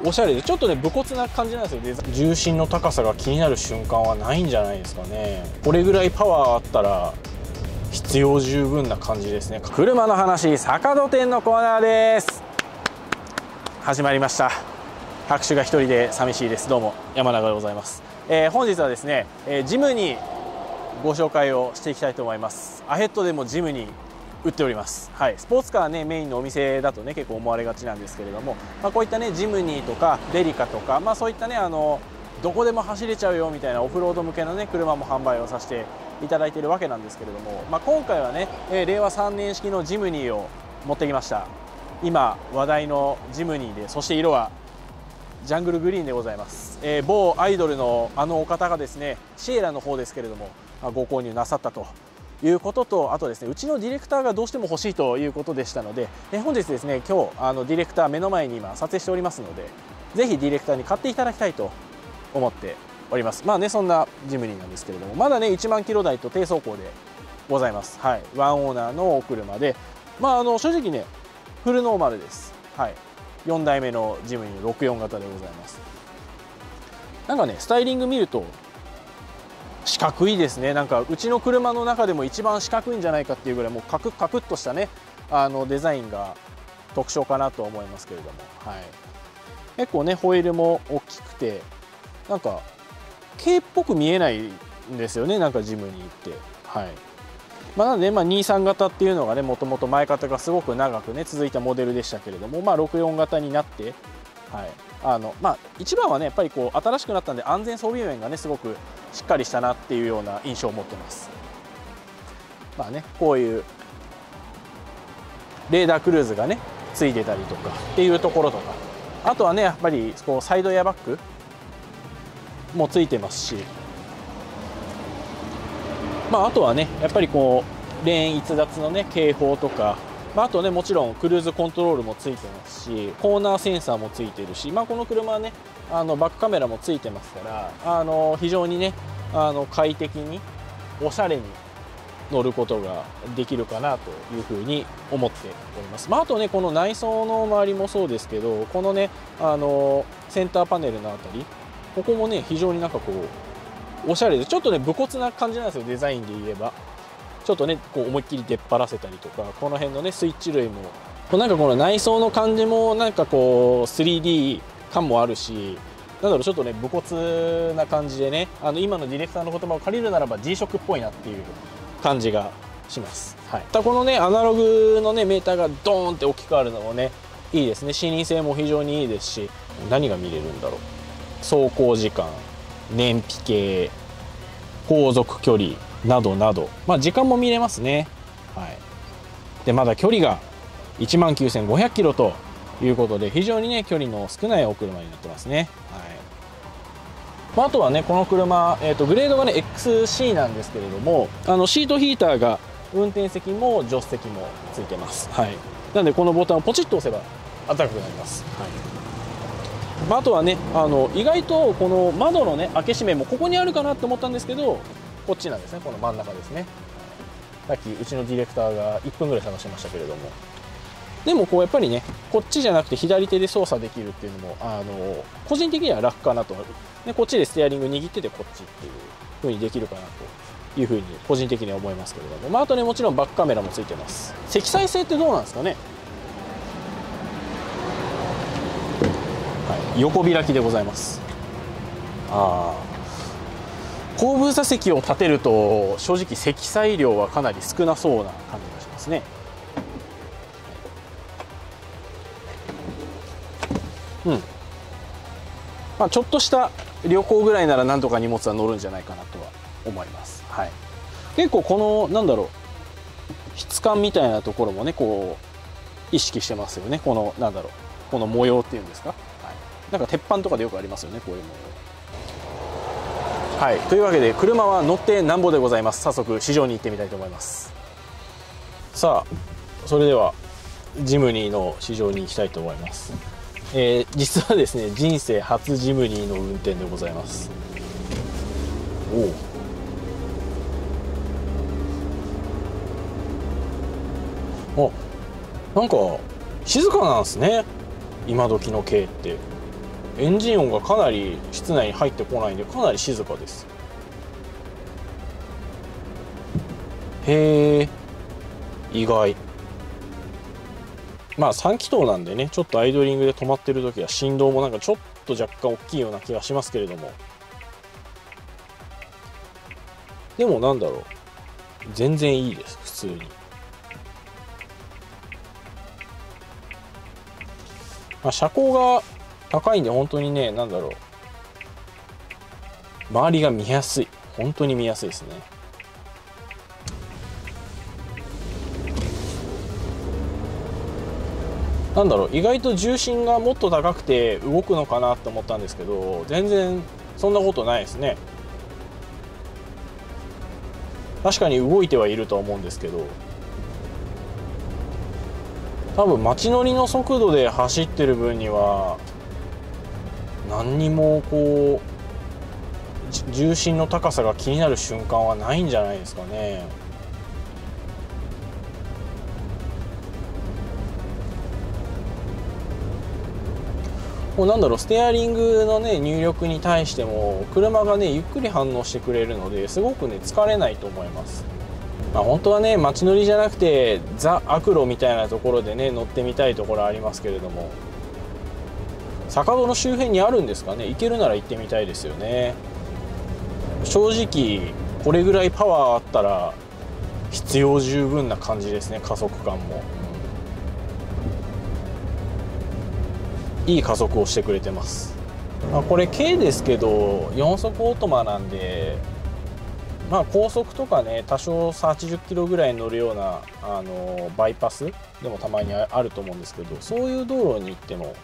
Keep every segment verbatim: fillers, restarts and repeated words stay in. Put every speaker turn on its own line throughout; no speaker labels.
おしゃれでちょっとね武骨な感じなんですよ。デザイン重心の高さが気になる瞬間はないんじゃないですかね。これぐらいパワーあったら必要十分な感じですね。車の話坂戸店のコーナーです。始まりました。拍手が一人で寂しいです。どうも山永でございます。えー、本日はですね、えー、ジムにご紹介をしていきたいと思います。アヘッドでもジムに売っております。はい、スポーツカーねメインのお店だとね結構思われがちなんですけれども、まあ、こういったねジムニーとかデリカとか、まあ、そういったねあのどこでも走れちゃうよみたいなオフロード向けのね車も販売をさせていただいているわけなんですけれども、まあ、今回はね、えー、れいわさんねん式のジムニーを持ってきました。今話題のジムニーで、そして色はジャングルグリーンでございます。えー、某アイドルのあのお方がですねシエラの方ですけれどもご購入なさったということと、あとですねうちのディレクターがどうしても欲しいということでしたので、え本日ですね今日あのディレクター目の前に今撮影しておりますので、ぜひディレクターに買っていただきたいと思っております。まあねそんなジムニーなんですけれども、まだねいちまんキロ台と低走行でございます。はい、ワンオーナーのお車で、まああの正直ねフルノーマルです。はい、よんだいめのジムニーろくじゅうよん型でございます。なんかねスタイリング見ると四角いですね。なんかうちの車の中でも一番四角いんじゃないかっていうぐらいもうカクカクっとしたねあのデザインが特徴かなと思いますけれども、はい、結構ねホイールも大きくてなんか軽っぽく見えないんですよね、なんかジムに行って。はい、まあ、なので、まあ、にじゅうさん型っていうのがねもともと前型がすごく長くね続いたモデルでしたけれども、まあ、ろくじゅうよん型になって、はい、あのまあ一番はねやっぱりこう新しくなったんで安全装備面がねすごくしっかりしたなっていうような印象を持ってます。まあねこういうレーダークルーズがねついてたりとかっていうところとか、あとはねやっぱりこうサイドエアバッグもついてますし、まああとはねやっぱりこうレーン逸脱のね警報とか、まあ、あとねもちろんクルーズコントロールもついてますし、コーナーセンサーもついてるし、まあ、この車はねあのバックカメラもついてますから、あの非常にねあの快適におしゃれに乗ることができるかなというふうに思っております。まあ、あとねこの内装の周りもそうですけど、このねあのセンターパネルのあたり、ここもね非常になんかこうおしゃれでちょっとね武骨な感じなんですよ。デザインで言えばちょっとねこう思いっきり出っ張らせたりとか、この辺のねスイッチ類もなんかこの内装の感じもなんかこう スリーディー 感もあるし、なんだろうちょっとね武骨な感じでね、あの今のディレクターの言葉を借りるならば G ショックっぽいなっていう感じがします。はい、またこのねアナログのねメーターがドーンって大きくあるのもねいいですね。視認性も非常にいいですし、何が見れるんだろう、走行時間、燃費計、航続距離などなど、まあ、時間も見れますね。はい、でまだ距離がいちまんきゅうせんごひゃくキロということで非常にね距離の少ないお車になってますね。はい、まあ、あとはねこの車、えー、とグレードがね エックスシー なんですけれども、あのシートヒーターが運転席も助手席もついてます。はい、なのでこのボタンをポチッと押せば暖かくなります。はい、まあ、あとはねあの意外とこの窓のね開け閉めもここにあるかなと思ったんですけど、こっちなんですね。この真ん中ですね。さっきうちのディレクターがいっぷんぐらい探してましたけれども、でもこうやっぱりねこっちじゃなくて左手で操作できるっていうのもあの個人的には楽かなと、ね、こっちでステアリング握っててこっちっていう風にできるかなという風に個人的には思いますけれども、まあ、あとねもちろんバックカメラもついてます。積載性ってどうなんですかね。はい、横開きでございます。ああ後部座席を立てると正直積載量はかなり少なそうな感じがしますね。うん、まあ、ちょっとした旅行ぐらいならなんとか荷物は乗るんじゃないかなとは思います。はい、結構このなんだろう質感みたいなところもねこう意識してますよね。このなんだろうこの模様っていうんですか、はい、なんか鉄板とかでよくありますよねこういう模様。はい、というわけで車は乗ってなんぼでございます。早速市場に行ってみたいと思います。さあそれではジムニーの市場に行きたいと思います。えー、実はですね人生初ジムニーの運転でございます。おお、あ、なんか静かなんですね今時の軽って。 エンジン音がかなり室内に入ってこないんでかなり静かです。へえ、意外。まあさん気筒なんでね、ちょっとアイドリングで止まってる時は振動もなんかちょっと若干大きいような気がしますけれども、でもなんだろう、全然いいです、普通に。まあ、車高が高いんで本当にね、なんだろう、周りが見やすい、本当に見やすいですね。なんだろう、意外と重心がもっと高くて動くのかなと思ったんですけど、全然そんなことないですね。確かに動いてはいるとは思うんですけど、多分街乗りの速度で走ってる分には何にもこう重心の高さが気になる瞬間はないんじゃないですかね。もうなんだろう、ステアリングのね入力に対しても車がねゆっくり反応してくれるので、すごくね疲れないと思います。まあ、本当はね街乗りじゃなくてザ・アクロみたいなところでね乗ってみたいところありますけれども、坂戸の周辺にあるんですかね。行けるなら行ってみたいですよね。正直これぐらいパワーあったら必要十分な感じですね。加速感も、うん、いい加速をしてくれてます。まあ、これ軽ですけどよん速オートマなんで、まあ高速とかね多少はちじゅっキロぐらい乗るようなあのバイパスでもたまにあると思うんですけど、そういう道路に行っても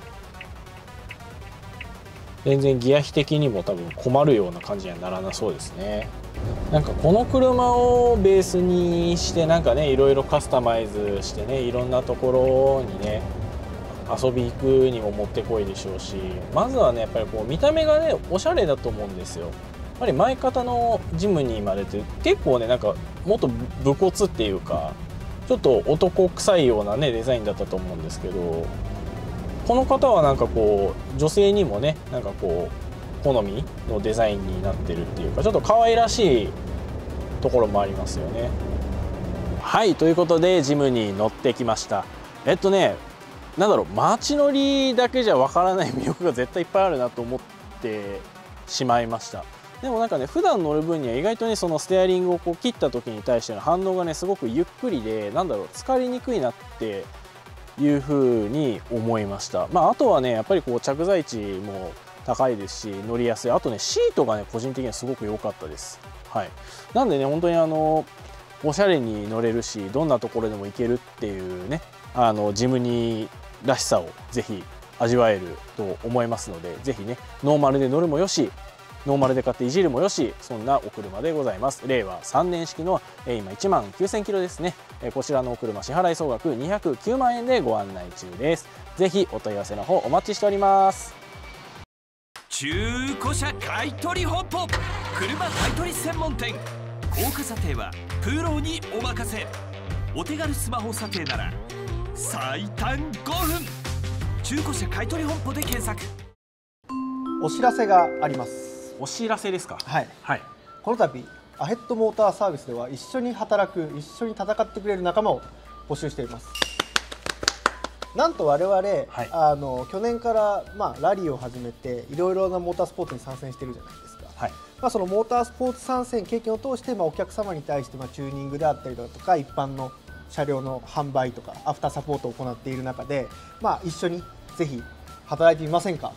全然ギア比的にも多分困るような感じにはならなそうですね。なんかこの車をベースにしてなんかねいろいろカスタマイズしてね、いろんなところにね遊び行くにももってこいでしょうし、まずはねやっぱりこう見た目がねおしゃれだと思うんですよ。やっぱり前方のジムニーまでって結構ねなんかもっと武骨っていうかちょっと男臭いようなねデザインだったと思うんですけど、この方はなんかこう女性にもねなんかこう好みのデザインになってるっていうか、ちょっと可愛らしいところもありますよね。はい、ということでジムに乗ってきました。えっとねなんだろう、街乗りだけじゃわからない魅力が絶対いっぱいあるなと思ってしまいました。でもなんかね普段乗る分には意外とねそのステアリングをこう切った時に対しての反応がねすごくゆっくりで、なんだろう、疲れにくいなっていう風に思いました。まああとはねやっぱりこう着座位置も高いですし乗りやすい。あとねシートがね個人的にはすごく良かったです。はい、なんでね本当にあのおしゃれに乗れるし、どんなところでも行けるっていうね、あのジムニーらしさをぜひ味わえると思いますので、ぜひねノーマルで乗るもよし、ノーマルで買っていじるもよし、そんなお車でございます。れいわさんねん式の今いちまんきゅうせんキロですね。こちらのお車支払い総額にひゃくきゅうまんえんでご案内中です。ぜひお問い合わせの方お待ちしております。
中古車買取本舗、車買取専門店。高価査定はプロにお任せ。お手軽スマホ査定なら最短ごふん。中古車買取本舗で検索。
お知らせがあります。
お知らせですか。
はい、
はい、こ
の度アヘッドモーターサービスでは一緒に働く、一緒に戦ってくれる仲間を募集しています。なんと我々、はい、あの去年から、まあ、ラリーを始めていろいろなモータースポーツに参戦してるじゃないですか。はい、まあ、そのモータースポーツ参戦経験を通して、まあ、お客様に対して、まあ、チューニングであったりだとか一般の車両の販売とかアフターサポートを行っている中で、まあ、一緒にぜひ働いてみませんか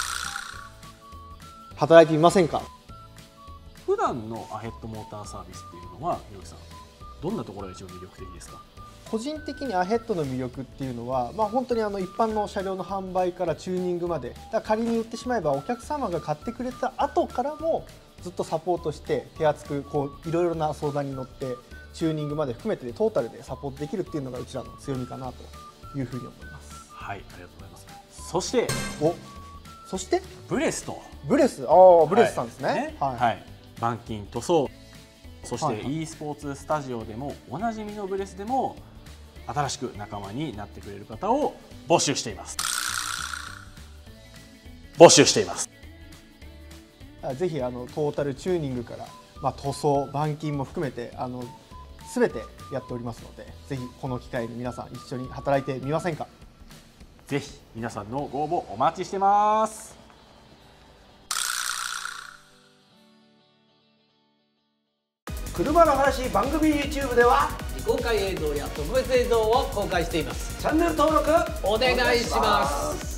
働いてみませんか。
普段のアヘッドモーターサービスっていうのはひろきさんどんなところが一番魅力的ですか。
個人的にアヘッドの魅力っていうのは、まあ、本当にあの一般の車両の販売からチューニングまで、だから仮に言ってしまえばお客様が買ってくれた後からもずっとサポートして手厚くこういろいろな相談に乗ってチューニングまで含めてトータルでサポートできるっていうのがうちらの強みかなというふうに思います。
はい、ありがとうございます。そして
おそして
ブレスと
ブレス、ああブレスさんですね。
はい、はい、板金塗装、そして e スポーツスタジオでもおなじみのブレスでも新しく仲間になってくれる方を募集しています。 募集しています。
ぜひあのトータルチューニングから、まあ、塗装板金も含めてあの全てやっておりますので、ぜひこの機会に皆さん一緒に働いてみませんか。
ぜひ皆さんのご応募お待ちしてます。
車の話番組 YouTube では
未公開映像や特別映像を公開しています。
チャンネル登録
お願いします。